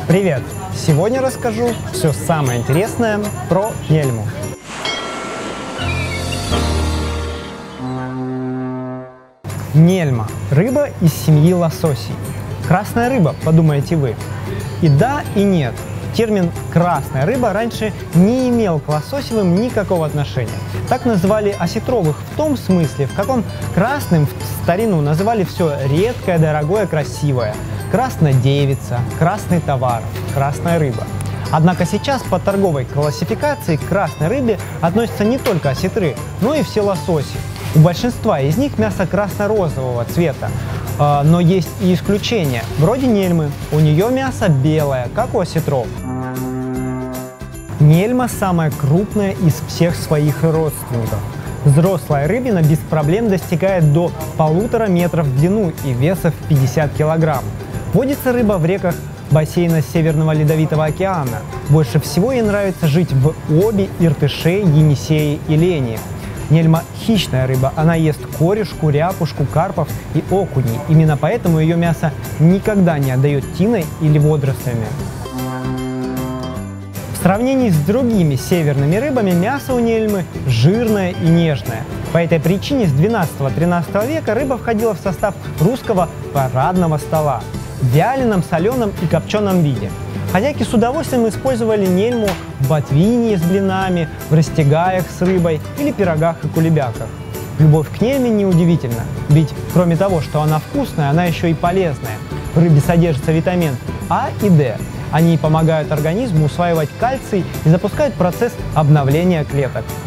Привет! Сегодня расскажу все самое интересное про нельму. Нельма – рыба из семьи лососей. Красная рыба, подумаете вы. И да, и нет. Термин «красная рыба» раньше не имел к лососевым никакого отношения. Так называли осетровых в том смысле, в каком красным в старину называли все редкое, дорогое, красивое. Красная девица, красный товар, красная рыба. Однако сейчас по торговой классификации к красной рыбе относятся не только осетры, но и все лососи. У большинства из них мясо красно-розового цвета, но есть и исключения. Вроде нельмы, у нее мясо белое, как у осетров. Нельма самая крупная из всех своих родственников. Взрослая рыбина без проблем достигает до 1,5 метра в длину и веса в 50 килограмм. Водится рыба в реках бассейна Северного Ледовитого океана. Больше всего ей нравится жить в Оби, Иртыше, Енисее и Лене. Нельма – хищная рыба, она ест корешку, ряпушку, карпов и окуней. Именно поэтому ее мясо никогда не отдает тиной или водорослями. В сравнении с другими северными рыбами мясо у нельмы жирное и нежное. По этой причине с XII-XIII века рыба входила в состав русского парадного стола в вяленом, соленом и копченом виде. Хозяйки с удовольствием использовали нельму в ботвине с блинами, в растягаях с рыбой или пирогах и кулебяках. Любовь к нельме неудивительна, ведь кроме того, что она вкусная, она еще и полезная. В рыбе содержится витамин А и D. Они помогают организму усваивать кальций и запускают процесс обновления клеток.